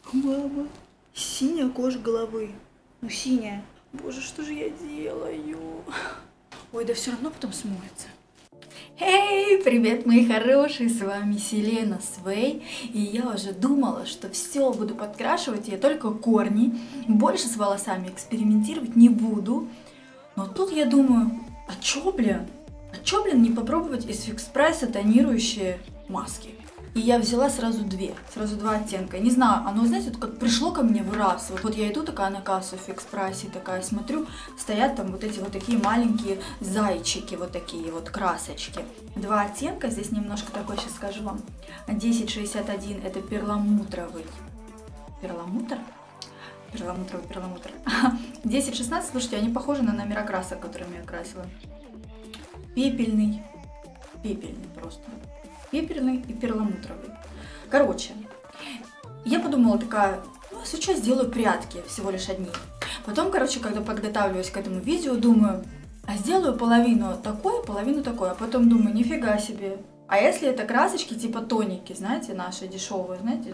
Мама, синяя кожа головы. Ну, синяя. Боже, что же я делаю? Ой, да все равно потом смоется. Эй, привет, мои хорошие, с вами Селена Свей. И я уже думала, что все буду подкрашивать, я только корни. Больше с волосами экспериментировать не буду. Но тут я думаю, а чё, блин, не попробовать из Fix Price тонирующие маски? И я взяла сразу два оттенка. Не знаю, оно, знаете, вот как пришло ко мне в раз. Вот я иду такая на кассу в Fix Price, такая смотрю, стоят там вот эти вот такие маленькие зайчики, вот такие вот красочки. Два оттенка, здесь немножко такой, сейчас скажу вам. 1061 это перламутровый. Перламутр? Перламутр. 10-16, слушайте, они похожи на номера красок, которыми я красила. Пепельный просто. Пепельный и перламутровый. Короче, я подумала такая, ну, сейчас сделаю прядки, всего лишь одни. Потом, короче, когда подготавливаюсь к этому видео, думаю, а сделаю половину такой, а потом думаю, нифига себе. А если это красочки типа тоники, знаете, наши дешевые, знаете,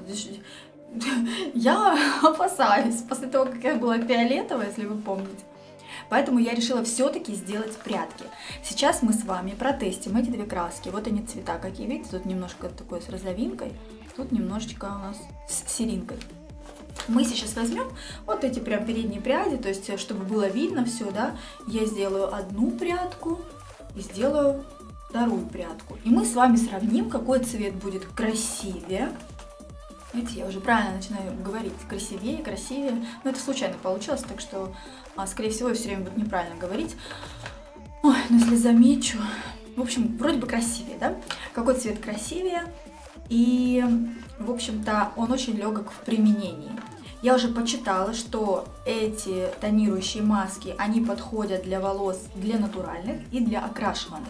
я опасаюсь, после того, как я была фиолетовая, если вы помните. Поэтому я решила все-таки сделать прядки. Сейчас мы с вами протестим эти две краски. Вот они цвета, какие видите, тут немножко такой с розовинкой, тут немножечко у нас с серинкой. Мы сейчас возьмем вот эти прям передние пряди, то есть чтобы было видно все, да, я сделаю одну прядку и сделаю вторую прядку. И мы с вами сравним, какой цвет будет красивее. Видите, я уже правильно начинаю говорить, красивее, но это случайно получилось, так что, скорее всего, я все время буду неправильно говорить. Ой, ну если замечу, в общем, вроде бы красивее, да? Какой цвет красивее, и, в общем-то, он очень легок в применении. Я уже почитала, что эти тонирующие маски, они подходят для волос, для натуральных и для окрашиванных.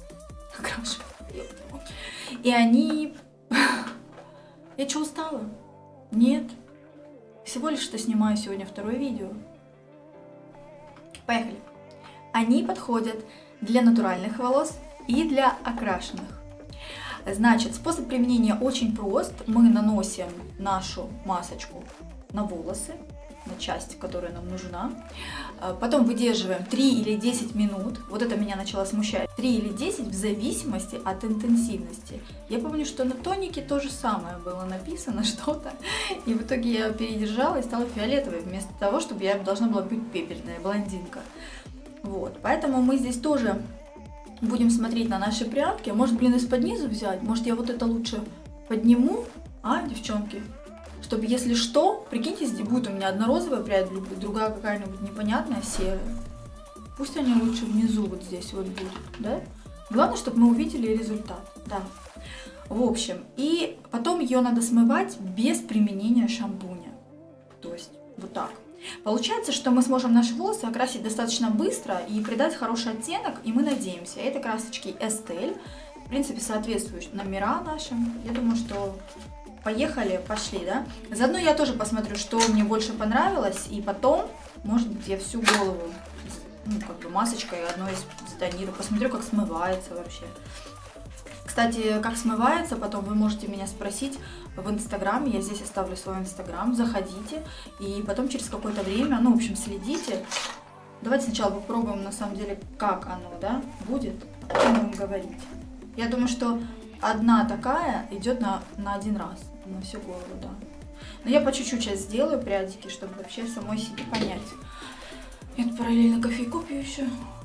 И они... Я что, устала? Нет. Всего лишь что снимаю сегодня второе видео. Поехали. Они подходят для натуральных волос и для окрашенных. Значит, способ применения очень прост. Мы наносим нашу масочку на волосы, на часть, которая нам нужна. Потом выдерживаем 3 или 10 минут. Вот это меня начало смущать. 3 или 10 в зависимости от интенсивности. Я помню, что на тонике то же самое было написано что-то. И в итоге я передержала и стала фиолетовой, вместо того, чтобы я должна была быть пепельная, блондинка. Вот, поэтому мы здесь тоже будем смотреть на наши прядки. Может, блин, из-под низу взять? Может, я вот это лучше подниму? А, девчонки? Чтобы, если что, прикиньте, здесь будет у меня одна розовая прядь, другая какая-нибудь непонятная серая. Пусть они лучше внизу вот здесь вот будут, да? Главное, чтобы мы увидели результат, да. В общем, и потом ее надо смывать без применения шампуня. То есть вот так. Получается, что мы сможем наши волосы окрасить достаточно быстро и придать хороший оттенок, и мы надеемся. Это красочки Estelle, в принципе, соответствуют номера нашим. Я думаю, что... Поехали, пошли, да? Заодно я тоже посмотрю, что мне больше понравилось, и потом, может быть, я всю голову, ну, как бы масочкой одной затонирую, посмотрю, как смывается вообще. Кстати, как смывается, потом вы можете меня спросить в Инстаграме, я здесь оставлю свой Инстаграм, заходите, и потом через какое-то время, ну, в общем, следите. Давайте сначала попробуем, на самом деле, как оно, да, будет, о чем будем говорить. Я думаю, что одна такая идет на один раз, на всю голову, да. Но я по чуть-чуть сейчас сделаю прядики, чтобы вообще самой себе понять. Я тут параллельно кофейку пью еще.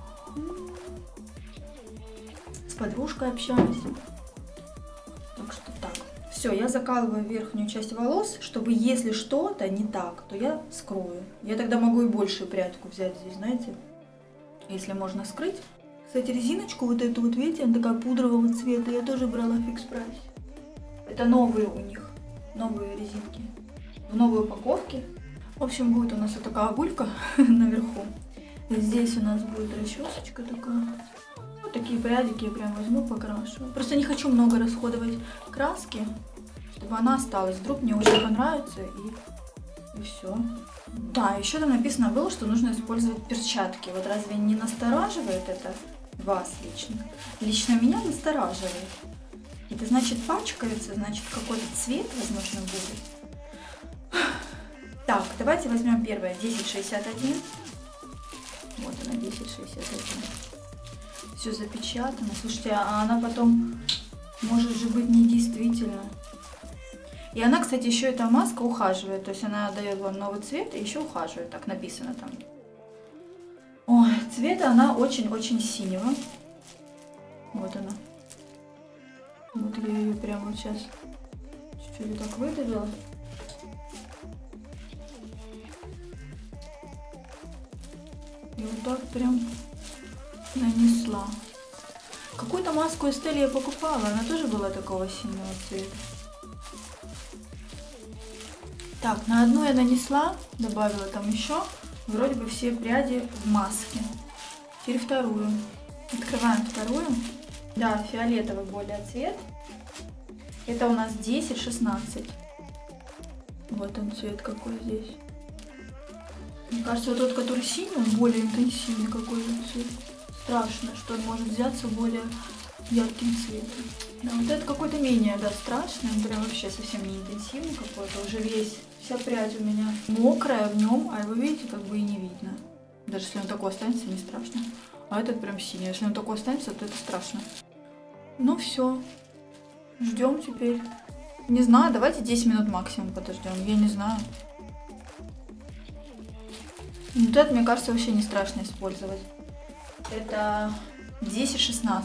С подружкой общаюсь. Так что так. Все, я закалываю верхнюю часть волос, чтобы если что-то не так, то я скрою. Я тогда могу и большую прядку взять здесь, знаете, если можно скрыть. Кстати, резиночку вот эту вот, видите, она такая пудрового цвета, я тоже брала в Fix Price. Это новые у них, новые резинки, в новой упаковке. В общем, будет у нас вот такая гулька наверху. И здесь у нас будет расчесочка такая. Вот такие прядики я прям возьму, покрашу. Просто не хочу много расходовать краски, чтобы она осталась. Вдруг мне очень понравится, и все. Да, еще там написано было, что нужно использовать перчатки. Вот разве не настораживает это вас лично? Лично меня настораживает. Это значит пачкается, значит какой-то цвет, возможно, будет. Так, давайте возьмем первое, 1061. Вот она, 1061. Все запечатано. Слушайте, а она потом может же быть недействительна. И она, кстати, еще эта маска ухаживает. То есть она дает вам новый цвет и еще ухаживает. Так написано там. Ой, цвета она очень-очень синего. Вот она. Вот я ее прямо вот сейчас чуть-чуть так выдавила. И вот так прям нанесла. Какую-то маску Estelle я покупала, она тоже была такого синего цвета. Так, на одну я нанесла, добавила там еще, вроде бы все пряди в маске. Теперь вторую. Открываем вторую. Да, фиолетовый более цвет. Это у нас 10-16. Вот он цвет какой здесь. Мне кажется, вот тот, который синий, он более интенсивный какой-то цвет. Страшно, что он может взяться более ярким цветом. Да, вот это какой-то менее, да, страшный, он прям вообще совсем не интенсивный какой-то. Уже вся прядь у меня мокрая в нем, а вы видите, как бы и не видно. Даже если он такой останется, не страшно. А этот прям синий. Если он такой останется, то это страшно. Ну все. Ждем теперь. Не знаю, давайте 10 минут максимум подождем. Я не знаю. Вот это, мне кажется, вообще не страшно использовать. Это 10-16.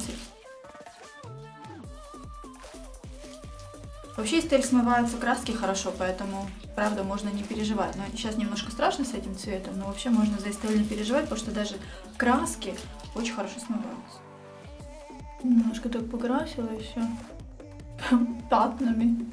Вообще Estelle смываются краски хорошо, поэтому, правда, можно не переживать. Но сейчас немножко страшно с этим цветом, но вообще можно за Estelle не переживать, потому что даже краски очень хорошо смываются. Немножко так покрасила и все. Пятнами.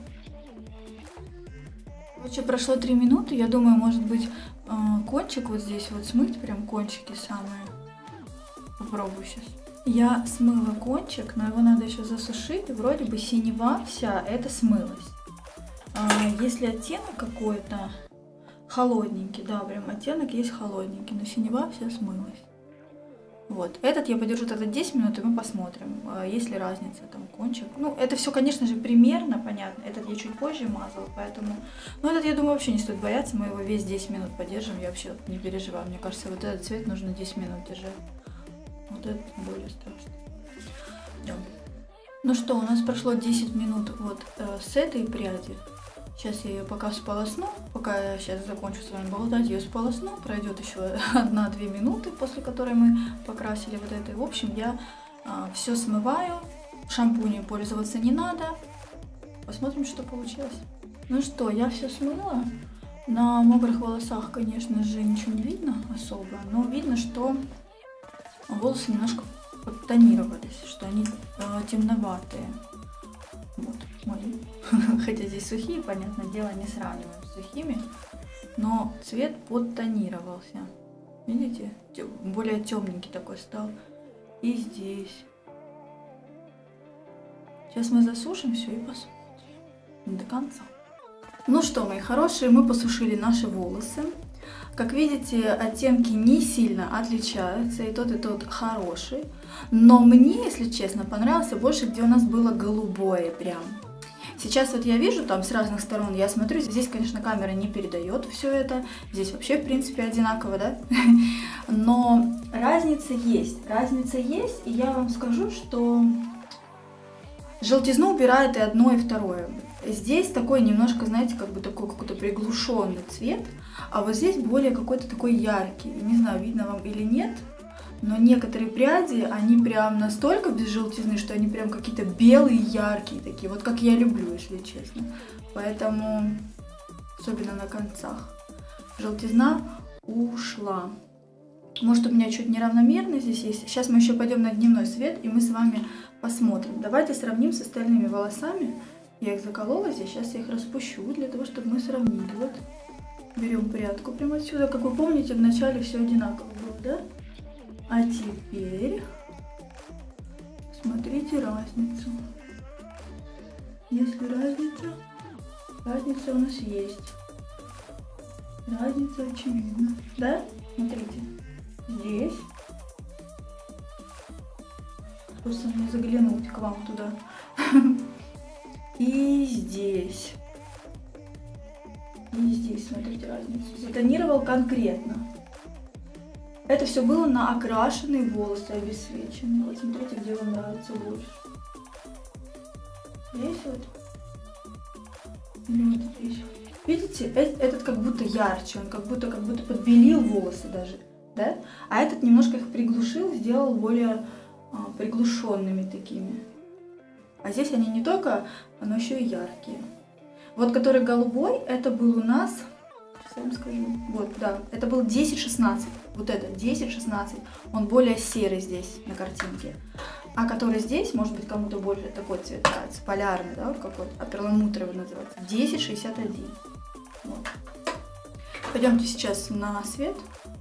Короче, прошло 3 минуты. Я думаю, может быть, кончик вот здесь вот смыть, прям кончики самые. Попробую сейчас. Я смыла кончик, но его надо еще засушить. Вроде бы синева вся, это смылась. Если оттенок какой-то холодненький, да, прям оттенок есть холодненький, но синева вся смылась. Вот, этот я подержу тогда 10 минут, и мы посмотрим, есть ли разница там кончик. Ну, это все, конечно же, примерно понятно. Этот я чуть позже мазала, поэтому... Но этот, я думаю, вообще не стоит бояться, мы его весь 10 минут подержим, я вообще не переживаю. Мне кажется, вот этот цвет нужно 10 минут держать. Вот этот более страшный. Идем. Ну что, у нас прошло 10 минут вот с этой пряди. Сейчас я ее пока сполосну, пока я сейчас закончу с вами болтать, ее сполосну, пройдет еще 1-2 минуты, после которой мы покрасили вот этой. В общем, я все смываю, шампунем пользоваться не надо. Посмотрим, что получилось. Ну что, я все смыла. На мокрых волосах, конечно же, ничего не видно особо, но видно, что волосы немножко подтонировались, что они темноватые. Вот мои. Хотя здесь сухие, понятное дело, не сравниваем с сухими, но цвет подтонировался. Видите? Более темненький такой стал. И здесь. Сейчас мы засушим все и посмотрим до конца. Ну что, мои хорошие, мы посушили наши волосы. Как видите, оттенки не сильно отличаются, и тот хороший. Но мне, если честно, понравился больше, где у нас было голубое прям. Сейчас вот я вижу там с разных сторон, я смотрю, здесь, конечно, камера не передает все это. Здесь вообще, в принципе, одинаково, да? Но разница есть, и я вам скажу, что желтизну убирает и одно, и второе. Здесь такой немножко, знаете, как бы такой какой-то приглушенный цвет, а вот здесь более какой-то такой яркий. Не знаю, видно вам или нет, но некоторые пряди, они прям настолько без желтизны, что они прям какие-то белые, яркие такие, вот как я люблю, если честно. Поэтому, особенно на концах, желтизна ушла. Может, у меня чуть неравномерно здесь есть. Сейчас мы еще пойдем на дневной свет, и мы с вами посмотрим. Давайте сравним с остальными волосами. Я их заколола здесь, сейчас я их распущу, для того, чтобы мы сравнили. Вот, берем прядку прямо отсюда. Как вы помните, в начале все одинаково было, да? А теперь смотрите разницу. Есть ли разница? Разница у нас есть. Разница очевидна. Да? Смотрите. Здесь. Просто мне заглянуть к вам туда. И здесь. И здесь, смотрите разницу. Затонировал конкретно. Это все было на окрашенные волосы, обесцвеченные. Вот смотрите, где вам нравится больше. Здесь вот. Или вот здесь. Видите, этот как будто ярче, он как будто подбелил волосы даже, да? А этот немножко их приглушил, сделал более приглушенными такими. А здесь они не только, но еще и яркие. Вот который голубой, это был у нас, сейчас я вам скажу, вот, да, это был 10-16, вот это, 10-16, он более серый здесь на картинке. А который здесь, может быть, кому-то больше такой цвет нравится, полярный, да, вот какой-то, а перламутровый называется, 10-61. Вот. Пойдемте сейчас на свет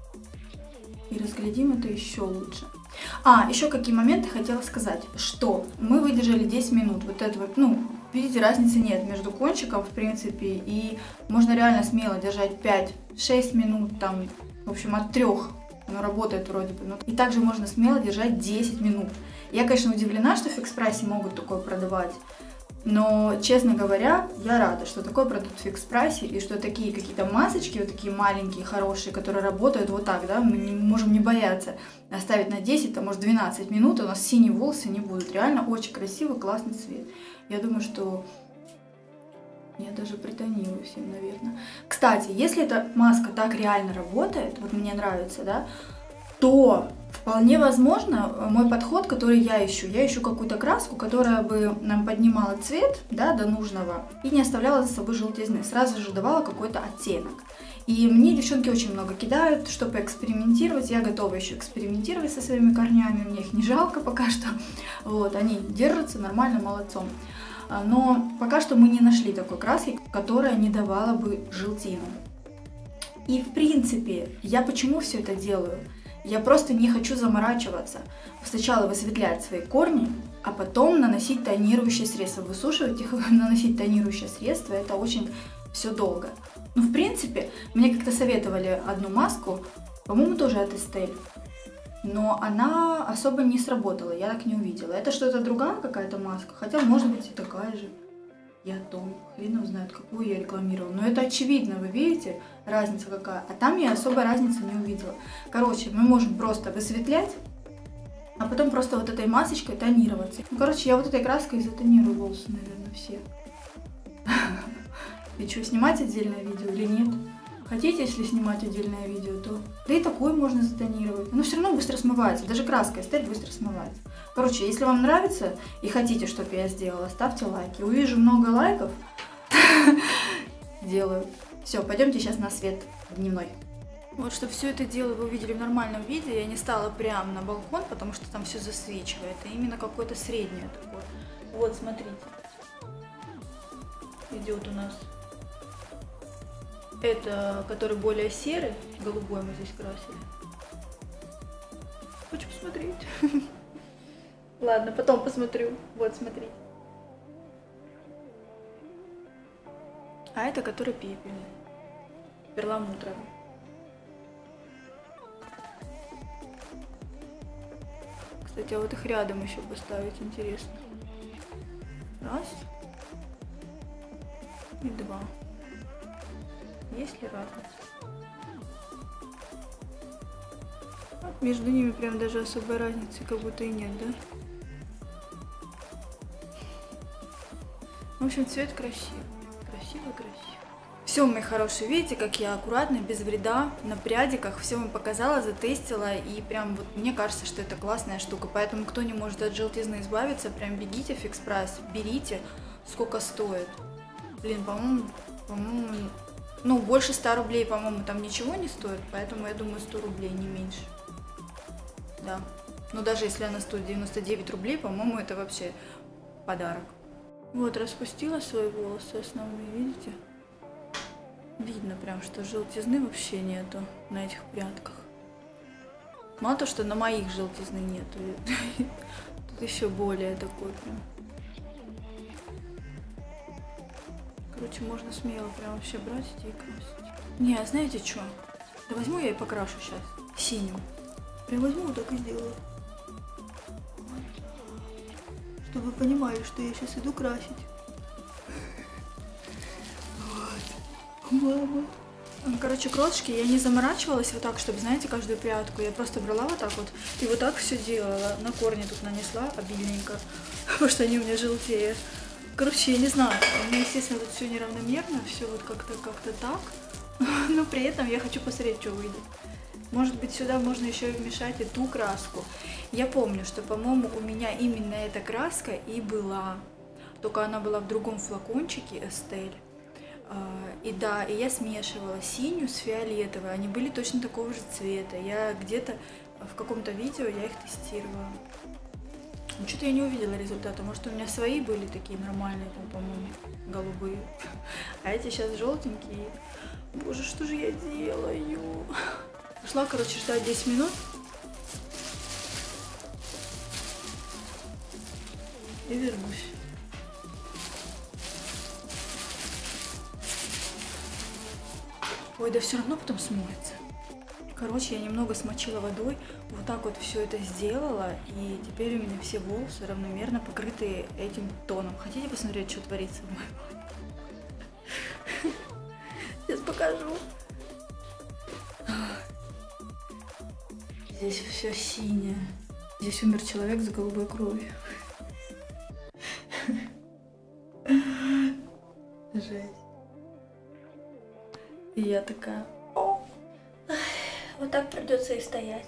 и разглядим это еще лучше. Еще какие моменты хотела сказать, что мы выдержали 10 минут, вот это вот, ну, видите, разницы нет между кончиком, в принципе, и можно реально смело держать 5-6 минут, там, в общем, от 3, оно работает вроде бы, и также можно смело держать 10 минут. Я, конечно, удивлена, что в Фикс-прайсе могут такое продавать, но, честно говоря, я рада, что такой продукт в Фикс-прайсе, и что такие какие-то масочки, вот такие маленькие, хорошие, которые работают вот так, да, мы можем не бояться оставить на 10, может 12 минут, у нас синие волосы не будут. Реально очень красивый, классный цвет. Я думаю, что я даже притонирую всем, наверное. Кстати, если эта маска так реально работает, вот мне нравится, да, то вполне возможно мой подход, который я ищу какую-то краску, которая бы нам поднимала цвет, да, до нужного и не оставляла за собой желтизны, сразу же давала какой-то оттенок. И мне девчонки очень много кидают, чтобы экспериментировать. Я готова еще экспериментировать со своими корнями, мне их не жалко пока что. Вот, они держатся нормально, молодцом. Но пока что мы не нашли такой краски, которая не давала бы желтину. И в принципе, я почему все это делаю? Я просто не хочу заморачиваться. Сначала высветлять свои корни, а потом наносить тонирующее средство. Высушивать их, наносить тонирующее средство, это очень все долго. Ну, в принципе, мне как-то советовали одну маску, по-моему, тоже от Estelle. Но она особо не сработала, я так не увидела. Это что-то другая какая-то маска, хотя может быть и такая же. Я то, хрен его знает, какую я рекламировала. Но это очевидно, вы видите, разница какая. А там я особой разницы не увидела. Короче, мы можем просто высветлять, а потом просто вот этой масочкой тонироваться. Ну, короче, я вот этой краской затонирую волосы, наверное, все. И что, снимать отдельное видео или нет? Хотите, если снимать отдельное видео, то да и такое можно затонировать. Но все равно быстро смывается, даже краска Estelle быстро смывается. Короче, если вам нравится и хотите, чтобы я сделала, ставьте лайки. Увижу много лайков, делаю. Все, пойдемте сейчас на свет дневной. Вот, чтобы все это дело вы увидели в нормальном виде, я не стала прямо на балкон, потому что там все засвечивает, а именно какое-то среднее такое. Вот, смотрите. Идет у нас. Это, который более серый, голубой мы здесь красили. Хочу посмотреть. Ладно, потом посмотрю. Вот, смотрите. А это, который пепельный. Перламутровый. Кстати, а вот их рядом еще поставить интересно. Раз. И два. Есть ли разница? Вот между ними прям даже особой разницы как будто и нет, да? В общем, цвет красивый. Красивый. Все, мои хорошие, видите, как я аккуратно, без вреда, на прядиках все вам показала, затестила. И прям вот мне кажется, что это классная штука. Поэтому, кто не может от желтизны избавиться, прям бегите в Фикс-прайс, берите, сколько стоит. Блин, по-моему, ну, больше 100 рублей, по-моему, там ничего не стоит, поэтому я думаю, 100 рублей, не меньше. Да. Но даже если она стоит 99 рублей, по-моему, это вообще подарок. Вот, распустила свои волосы основные, видите? Видно прям, что желтизны вообще нету на этих прядках. Мало того, что на моих желтизны нету. Тут еще более такой прям. Короче, можно смело прям вообще брать и красить. Не, а знаете что? Да возьму я и покрашу сейчас синим. Прям возьму вот так и сделаю. Чтобы вы понимали, что я сейчас иду красить. Вот. Мама. Короче, крошки я не заморачивалась вот так, чтобы, знаете, каждую прядку. Я просто брала вот так вот и вот так все делала. На корни тут нанесла обильненько, потому что они у меня желтеют. Короче, я не знаю, у меня, естественно, тут все неравномерно, все вот как-то так. Но при этом я хочу посмотреть, что выйдет. Может быть, сюда можно еще и вмешать и ту краску. Я помню, что, по-моему, у меня именно эта краска и была. Только она была в другом флакончике, Estelle. И да, и я смешивала синюю с фиолетовой. Они были точно такого же цвета. Я где-то в каком-то видео я их тестировала. Ну, что-то я не увидела результата. Может, у меня свои были такие нормальные, там, по-моему, голубые. А эти сейчас желтенькие. Боже, что же я делаю? Пошла, короче, ждать 10 минут. И вернусь. Ой, да все равно потом смоется. Короче, я немного смочила водой, вот так вот все это сделала, и теперь у меня все волосы равномерно покрыты этим тоном. Хотите посмотреть, что творится в моей голове? Сейчас покажу. Здесь все синее. Здесь умер человек с голубой кровью. Жесть. И я такая... Вот так придется и стоять.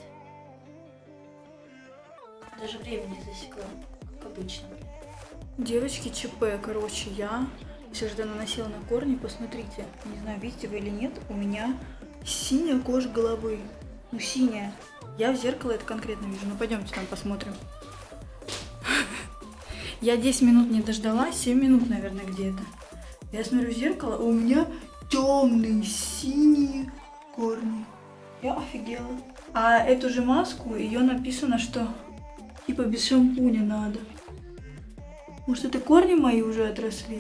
Даже время не засекла, как обычно. Девочки, ЧП, короче, я все же наносила на корни, посмотрите, не знаю, видите вы или нет, у меня синяя кожа головы. Ну, синяя. Я в зеркало это конкретно вижу. Ну, пойдемте там посмотрим. Я 10 минут не дождалась, 7 минут, наверное, где-то. Я смотрю в зеркало, а у меня темные синие корни. Я офигела. А эту же маску, ее написано, что типа без шампуня надо. Может, это корни мои уже отросли?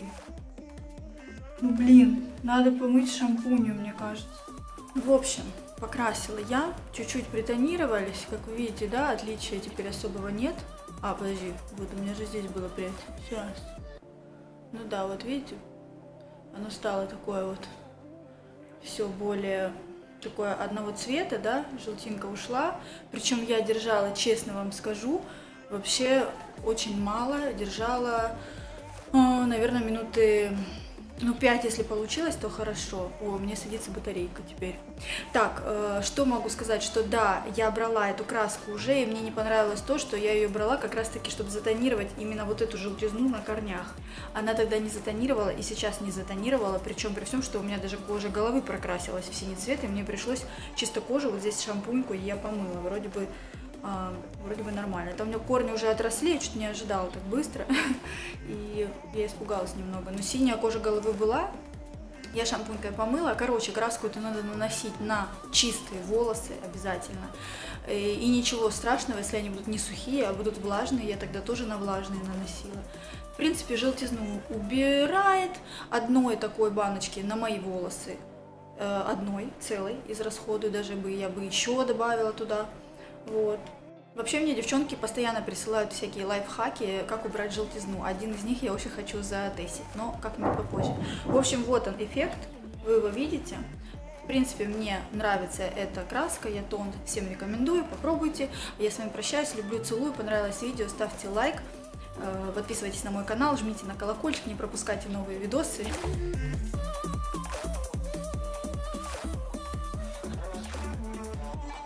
Ну, блин, надо помыть шампунем, мне кажется. В общем, покрасила я, чуть-чуть притонировались. Как вы видите, да, отличия теперь особого нет. А, подожди, вот у меня же здесь было прядь. Сейчас. Ну да, вот видите, оно стало такое вот все более... такое одного цвета, да, желтинка ушла. Причем я держала, честно вам скажу, вообще очень мало. Держала, наверное, минуты, 5, если получилось, то хорошо. О, мне садится батарейка теперь. Так, что могу сказать, что да, я брала эту краску уже, и мне не понравилось то, что я ее брала как раз-таки, чтобы затонировать именно вот эту желтизну на корнях. Она тогда не затонировала и сейчас не затонировала, причем при всем, что у меня даже кожа головы прокрасилась в синий цвет, и мне пришлось чисто кожу, вот здесь шампуньку я помыла, вроде бы нормально. Там у меня корни уже отросли, я чуть не ожидала так быстро, и я испугалась немного. Но синяя кожа головы была, я шампунькой помыла. Короче, краску эту надо наносить на чистые волосы обязательно. И ничего страшного, если они будут не сухие, а будут влажные, я тогда тоже на влажные наносила. В принципе, желтизну убирает. Одной такой баночки на мои волосы, одной целой израсходую, даже я бы еще добавила туда. Вот. Вообще мне девчонки постоянно присылают всякие лайфхаки, как убрать желтизну. Один из них я очень хочу затестить, но как-нибудь попозже. В общем, вот он эффект, вы его видите. В принципе, мне нравится эта краска, я тон всем рекомендую, попробуйте. Я с вами прощаюсь, люблю, целую, понравилось видео, ставьте лайк, подписывайтесь на мой канал, жмите на колокольчик, не пропускайте новые видосы.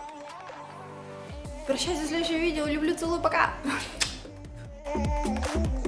Прощаюсь до следующего видео. Люблю, целую, пока!